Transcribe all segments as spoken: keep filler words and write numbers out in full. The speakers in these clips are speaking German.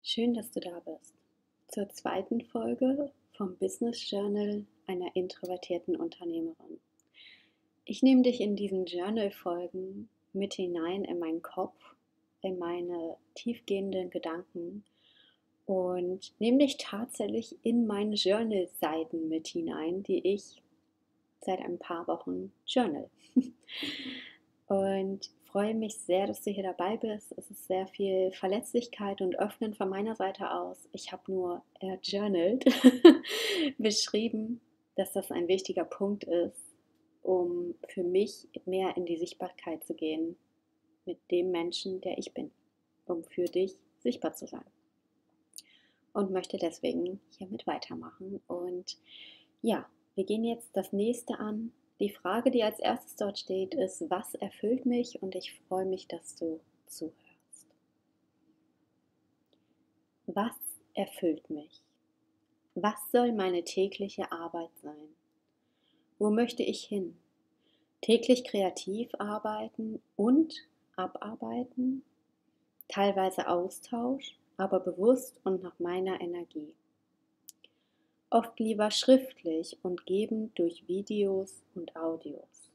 Schön, dass du da bist. Zur zweiten Folge vom Business Journal einer introvertierten Unternehmerin. Ich nehme dich in diesen Journal-Folgen mit hinein in meinen Kopf, in meine tiefgehenden Gedanken und nehme dich tatsächlich in meine Journal-Seiten mit hinein, die ich seit ein paar Wochen journal. Und freue mich sehr, dass du hier dabei bist. Es ist sehr viel Verletzlichkeit und Öffnen von meiner Seite aus. Ich habe nur journaled, beschrieben, dass das ein wichtiger Punkt ist, um für mich mehr in die Sichtbarkeit zu gehen mit dem Menschen, der ich bin, um für dich sichtbar zu sein. Und möchte deswegen hiermit weitermachen. Und ja, wir gehen jetzt das nächste an. Die Frage, die als erstes dort steht, ist: Was erfüllt mich? Und ich freue mich, dass du zuhörst. Was erfüllt mich? Was soll meine tägliche Arbeit sein? Wo möchte ich hin? Täglich kreativ arbeiten und abarbeiten? Teilweise Austausch, aber bewusst und nach meiner Energie. Oft lieber schriftlich und gebend durch Videos und Audios.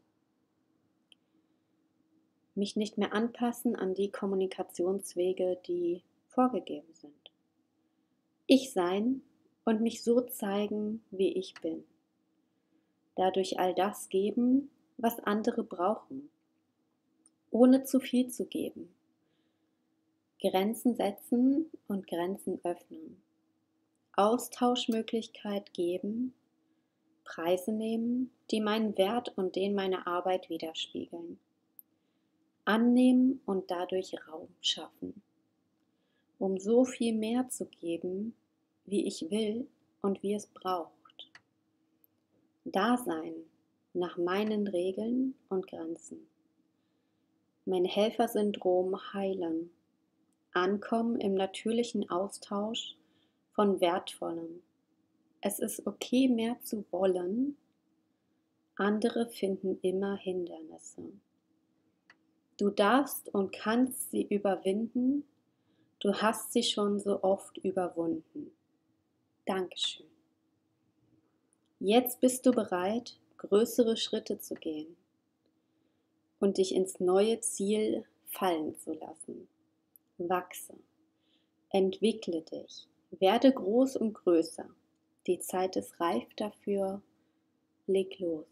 Mich nicht mehr anpassen an die Kommunikationswege, die vorgegeben sind. Ich sein und mich so zeigen, wie ich bin. Dadurch all das geben, was andere brauchen, ohne zu viel zu geben. Grenzen setzen und Grenzen öffnen. Austauschmöglichkeit geben, Preise nehmen, die meinen Wert und den meiner Arbeit widerspiegeln. Annehmen und dadurch Raum schaffen, um so viel mehr zu geben, wie ich will und wie es braucht. Dasein nach meinen Regeln und Grenzen. Mein Helfersyndrom heilen. Ankommen im natürlichen Austausch von Wertvollem. Es ist okay, mehr zu wollen. Andere finden immer Hindernisse. Du darfst und kannst sie überwinden. Du hast sie schon so oft überwunden. Dankeschön. Jetzt bist du bereit, größere Schritte zu gehen und dich ins neue Ziel fallen zu lassen. Wachse, entwickle dich, werde groß und größer. Die Zeit ist reif dafür. Leg los.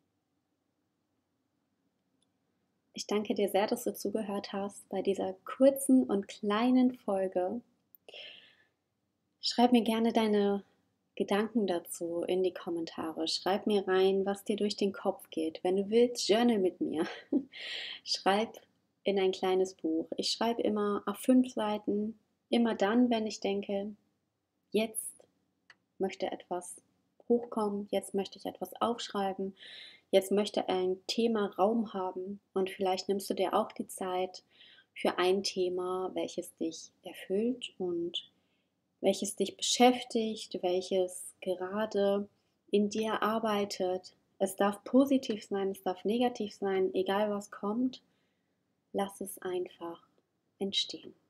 Ich danke dir sehr, dass du zugehört hast bei dieser kurzen und kleinen Folge. Schreib mir gerne deine Gedanken dazu in die Kommentare. Schreib mir rein, was dir durch den Kopf geht. Wenn du willst, journal mit mir. Schreib in ein kleines Buch. Ich schreibe immer auf fünf Seiten, immer dann, wenn ich denke, jetzt möchte etwas hochkommen, jetzt möchte ich etwas aufschreiben, jetzt möchte ein Thema Raum haben und vielleicht nimmst du dir auch die Zeit für ein Thema, welches dich erfüllt und welches dich beschäftigt, welches gerade in dir arbeitet. Es darf positiv sein, es darf negativ sein, egal was kommt, lass es einfach entstehen.